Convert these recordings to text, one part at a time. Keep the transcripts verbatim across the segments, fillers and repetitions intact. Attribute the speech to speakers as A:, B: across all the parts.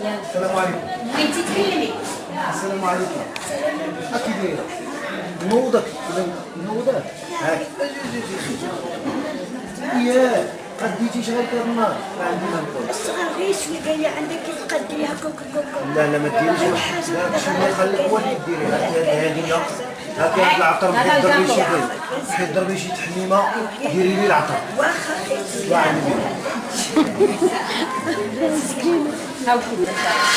A: السلام عليكم.
B: بغيتي تكلمي؟
A: السلام عليكم. هاكي دايره نوضك نوضك هاك اجي اجي اجي ياه قديتي شغل كذا النار ما عندي ما نقول
C: الصغار غير شويه قال لي عندك كيف قدي هكا هكا
A: لا لا ما ديريش لا شنو خليك هو اللي ديري هذه لا هاكا هاد العطر بغيت تضربي شي بغيت تضربي شي تحميمه ديري لي العطر
C: واخا
A: الله يعلمك
C: مسكينه
B: هاو كذا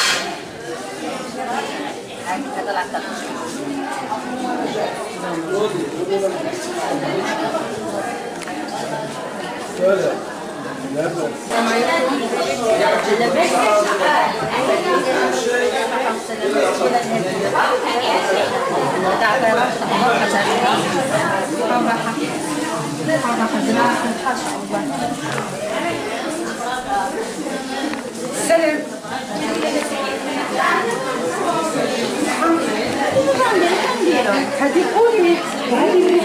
B: هذا العطر
A: لا لا
B: سلام هذه قولي هذه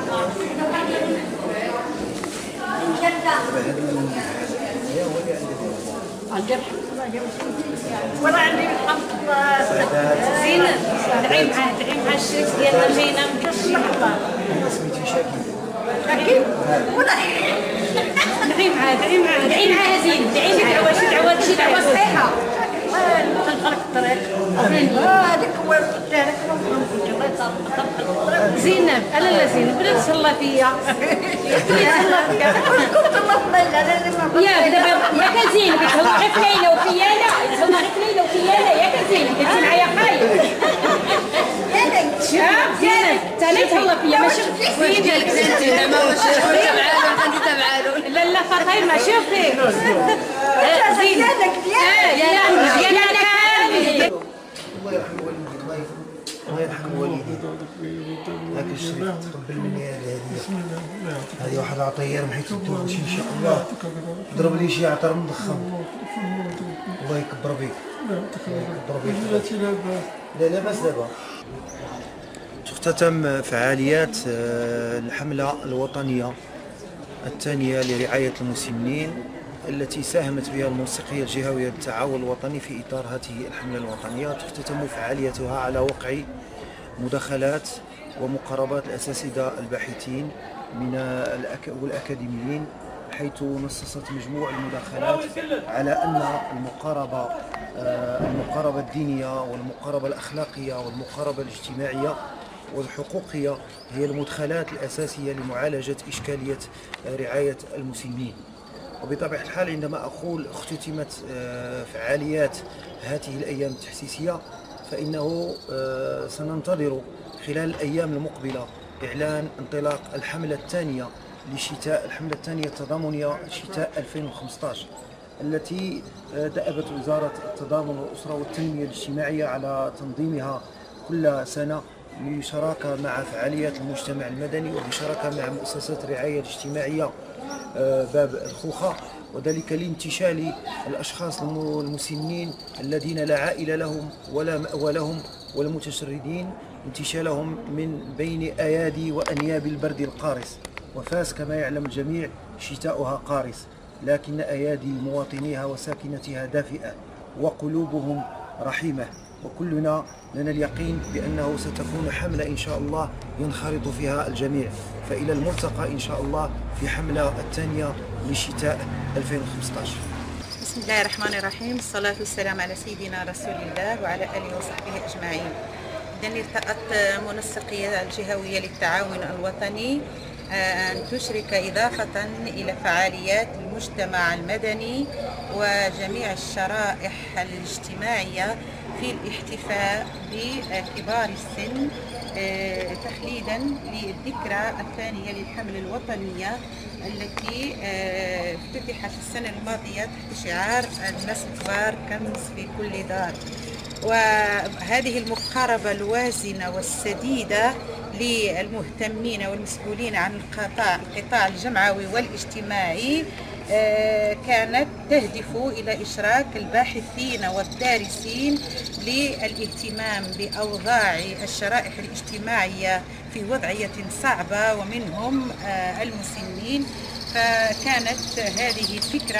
C: وانا عندي الحمد لله
B: زينب دعي معاه دعي مع الشريك ديالنا جاينا مكشح
A: سميتي شاكي
B: شاكي ولا دعي معاه دعي معاه دعي معاه زين دعي معاه شي دعوه شي دعوه صحيحه
C: تنطلق الطريق هذيك هو هذاك الله يطلق
B: زينب انا لا زينب بلا تهلا فيا تهلا فيا
C: كنت الله في
B: يا دابا يا كزين كتهلا غير في ليلى وفيا انا تهلا غير في ليلى وفيا انا يا كزين كنتي معايا خايب زينب ثاني تهلا فيا ماشي
D: وين ديالك انت زعما واش تابعالو انت تابعالو
B: لا لا فاطمه شوفي زين
C: ديالك
B: ديالك
A: الله يرحم والديك الله يرحم الله يرحم والديك هاك الشريك تقبل مني هذه الهديه هذه واحد العطيه من حيث الدوش ان شاء الله ضرب لي شي عطر مضخم الله يكبر بيك الله يكبر بيك لا لا باس دابا تختتم فعاليات الحمله الوطنيه الثانيه لرعايه المسنين التي ساهمت بها الموسيقية الجهوية للتعاون الوطني في إطار هذه الحملة الوطنية. تختتم فعاليتها على وقع مداخلات ومقاربات الأساتذة الباحثين من والأكاديميين، حيث نصصت مجموع المداخلات على أن المقاربة المقاربة الدينية والمقاربة الأخلاقية والمقاربة الاجتماعية والحقوقية هي المدخلات الأساسية لمعالجة إشكالية رعاية المسنين. وبطبيعة الحال عندما أقول اختتمت فعاليات هذه الأيام التحسيسية فإنه سننتظر خلال الأيام المقبلة إعلان انطلاق الحملة الثانية لشتاء الحملة الثانية التضامنية شتاء ألفين وخمسة عشر التي دأبت وزارة التضامن والأسرة والتنمية الاجتماعية على تنظيمها كل سنة بشراكة مع فعاليات المجتمع المدني وبشراكة مع مؤسسات الرعاية الاجتماعية باب الخوخة، وذلك لانتشال الأشخاص المسنين الذين لا عائلة لهم ولا مأوى لهم والمتشردين انتشالهم من بين أيادي وأنياب البرد القارس. وفاس كما يعلم الجميع شتاؤها قارس، لكن أيادي مواطنيها وساكنتها دافئة وقلوبهم رحيمة، وكلنا لنا اليقين بأنه ستكون حملة إن شاء الله ينخرط فيها الجميع. فإلى الملتقى إن شاء الله في حملة الثانية لشتاء ألفين وخمسة عشر.
D: بسم الله الرحمن الرحيم، الصلاة والسلام على سيدنا رسول الله وعلى آله وصحبه أجمعين. إذن التقت منسقية الجهوية للتعاون الوطني أن تشرك إضافة إلى فعاليات المجتمع المدني وجميع الشرائح الاجتماعية في الاحتفاء بكبار السن تخليدا للذكرى الثانية للحملة الوطنية التي افتتحت السنة الماضية تحت شعار الناس الكبار كنز في كل دار. وهذه المقاربة الوازنة والسديدة للمهتمين والمسؤولين عن القطاع القطاع الجمعوي والاجتماعي كانت تهدف إلى إشراك الباحثين والدارسين للاهتمام بأوضاع الشرائح الاجتماعية في وضعية صعبة ومنهم المسنين. فكانت هذه الفكرة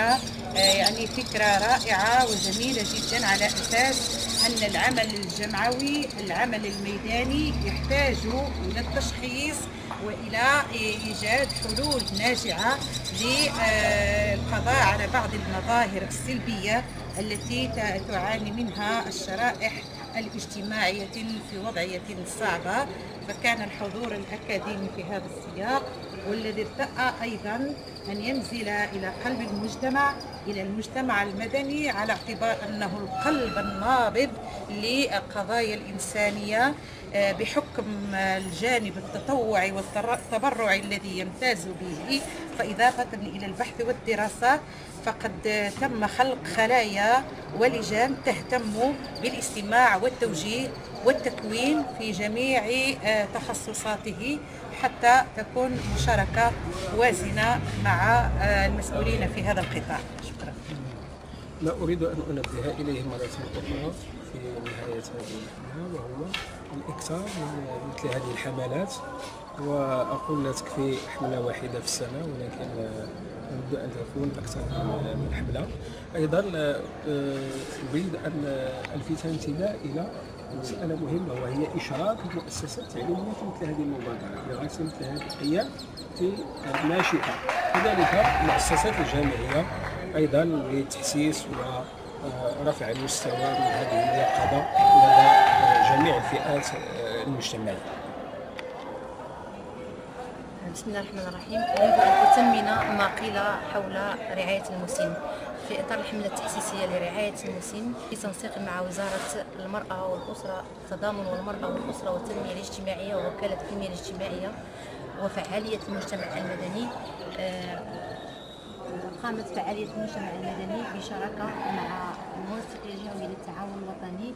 E: يعني فكرة رائعة وجميلة جدا، على أساس أن العمل الجمعوي العمل الميداني يحتاج إلى التشخيص وإلى إيجاد حلول ناجعة للقضاء على بعض المظاهر السلبية التي تعاني منها الشرائح الاجتماعية في وضعية صعبة. فكان الحضور الأكاديمي في هذا السياق والذي ارتأى أيضا أن ينزل إلى قلب المجتمع، إلى المجتمع المدني، على اعتبار أنه القلب النابض للقضايا الإنسانية بحكم الجانب التطوعي والتبرع الذي يمتاز به. فإضافة إلى البحث والدراسة فقد تم خلق خلايا ولجان تهتم بالاستماع والتوجيه والتكوين في جميع تخصصاته حتى تكون مشاركة وازنة مع المسؤولين في هذا القطاع. شكرا.
F: لا أريد أن أنبه إليه مرة أخرى في نهاية هذه الحملة، وهو الإكثار من مثل هذه الحملات. وأقول لا تكفي حملة واحدة في السنة، ولكن نود أن تكون أكثر من حملة. أيضا أريد أن ألفت الانتباه إلى مسألة مهمة، وهي إشراك المؤسسات التعليمية في مثل هذه المبادرة لغاية مثل هذه الأيام في الناشئة، كذلك المؤسسات الجامعية أيضا لتحسيس ورفع المستوى من هذه اليقظة لدى جميع الفئات المجتمعية.
G: بسم الله الرحمن الرحيم. أريد أن أتمن ما قيل حول رعاية المسن في إطار الحملة التحسيسية لرعاية المسن في تنسيق مع وزارة المرأة والأسرة، التضامن والمرأة والأسرة والتنمية الاجتماعية ووكالة التنمية الاجتماعية وفعالية المجتمع المدني. قامت فعالية المجتمع المدني بشراكة مع المنسق الجهوي للتعاون الوطني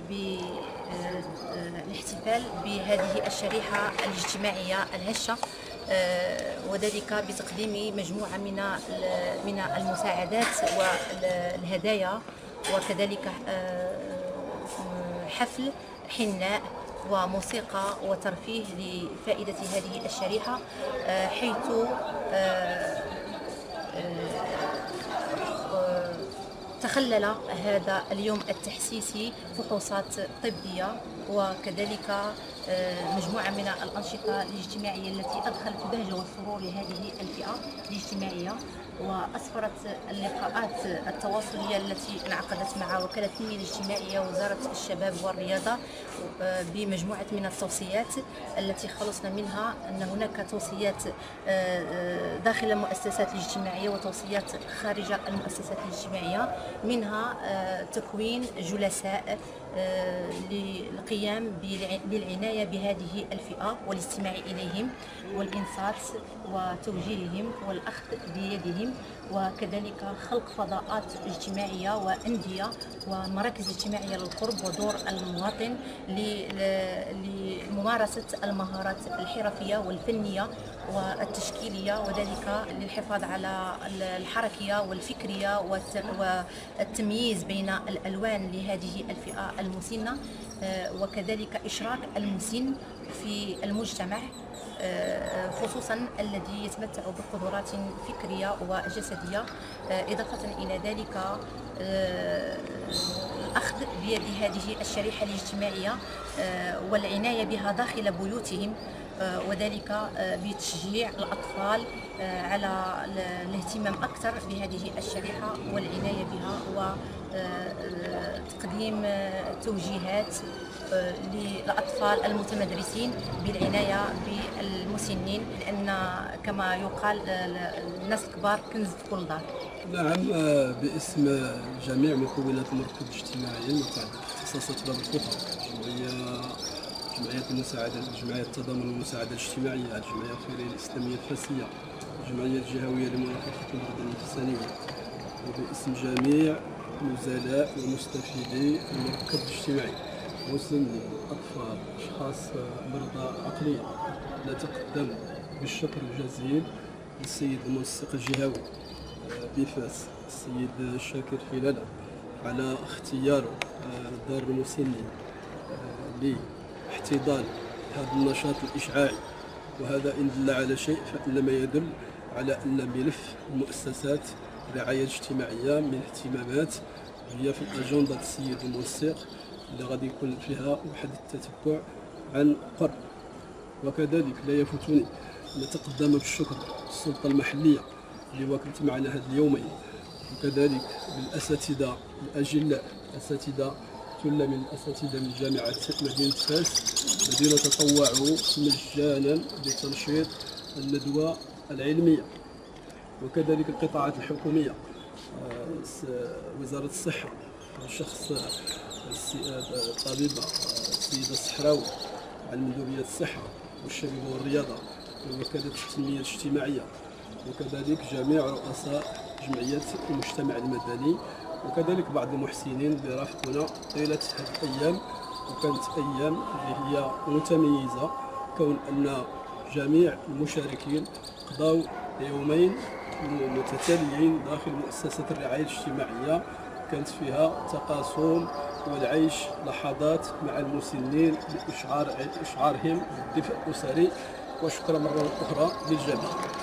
G: بالاحتفال بهذه الشريحة الاجتماعية الهشة، وذلك بتقديم مجموعة من من المساعدات والهدايا، وكذلك حفل حناء وموسيقى وترفيه لفائدة هذه الشريحة، حيث تخلل هذا اليوم التحسيسي فحوصات طبية، وكذلك مجموعة من الأنشطة الاجتماعية التي أدخلت البهجة والسرور لهذه الفئة الاجتماعية. وأسفرت اللقاءات التواصلية التي انعقدت مع وكالة التنمية الاجتماعية ووزارة الشباب والرياضة بمجموعة من التوصيات التي خلصنا منها أن هناك توصيات داخل المؤسسات الاجتماعية وتوصيات خارج المؤسسات الاجتماعية، منها تكوين جلساء للقيام بالعناية بهذه الفئة والاستماع إليهم والإنصات وتوجيههم والأخذ بيدهم، وكذلك خلق فضاءات اجتماعية وأندية ومراكز اجتماعية للقرب ودور المواطن لممارسة المهارات الحرفية والفنية والتشكيلية، وذلك للحفاظ على الحركية والفكرية والتمييز بين الألوان لهذه الفئة المسنة، وكذلك إشراك المسن في المجتمع خصوصا الذي يتمتع بقدرات فكرية وجسدية. إضافة إلى ذلك الأخذ بيد هذه الشريحة الاجتماعية والعناية بها داخل بيوتهم، وذلك بتشجيع الأطفال على الاهتمام أكثر بهذه الشريحة والعناية بها، وتقديم توجيهات للأطفال المتمدرسين بالعناية بالمسنين، لأن كما يقال الناس الكبار كنز في كل دار.
H: نعم، باسم جميع مكونات المركز الاجتماعي المتعدد اختصاصات باب الخطط، جمعية جمعية المساعدة جمعية التضامن والمساعدة الاجتماعية، الجمعية الخيرية الإسلامية الفاسية، الجمعية الجهوية لمناقشة المرضى النفسانية، وباسم جميع نزلاء ومستفيدي المركز الاجتماعي، مسنين، أطفال، أشخاص مرضى عقليا، نتقدم بالشكر الجزيل للسيد المنسق الجهوي بفاس السيد شاكر حلالة على اختيار دار المسنين لاحتضان هذا النشاط الإشعاعي، وهذا إن دل على شيء فإنما يدل على أن ملف المؤسسات الرعاية الاجتماعية من اهتمامات هي في الأجندة السيد المنسق اللي غادي يكون فيها واحد التتبع عن قرب. وكذلك لا يفوتني أن أتقدم بالشكر للسلطة المحلية اللي وكلت معنا هذه اليومين، وكذلك بالأساتذة الأجلاء، أساتذة ثلة من الأساتذة من جامعة مدينة فاس الذين تطوعوا مجانا لتنشيط الندوة العلمية، وكذلك القطاعات الحكومية، وزارة الصحة شخص الطبيبة السيدة الصحراوي عن مندوبية الصحة والشباب والرياضة ووكالة التنمية الاجتماعية، وكذلك جميع رؤساء جمعيات المجتمع المدني، وكذلك بعض المحسنين اللي رافقونا طيلة هذه الأيام. وكانت أيام اللي هي متميزة كون أن جميع المشاركين قضوا يومين متتاليين داخل مؤسسة الرعاية الاجتماعية، كانت فيها تقاسم والعيش لحظات مع المسنين لإشعار إشعارهم بالدفء الأسري. وشكرا مرة أخرى للجميع.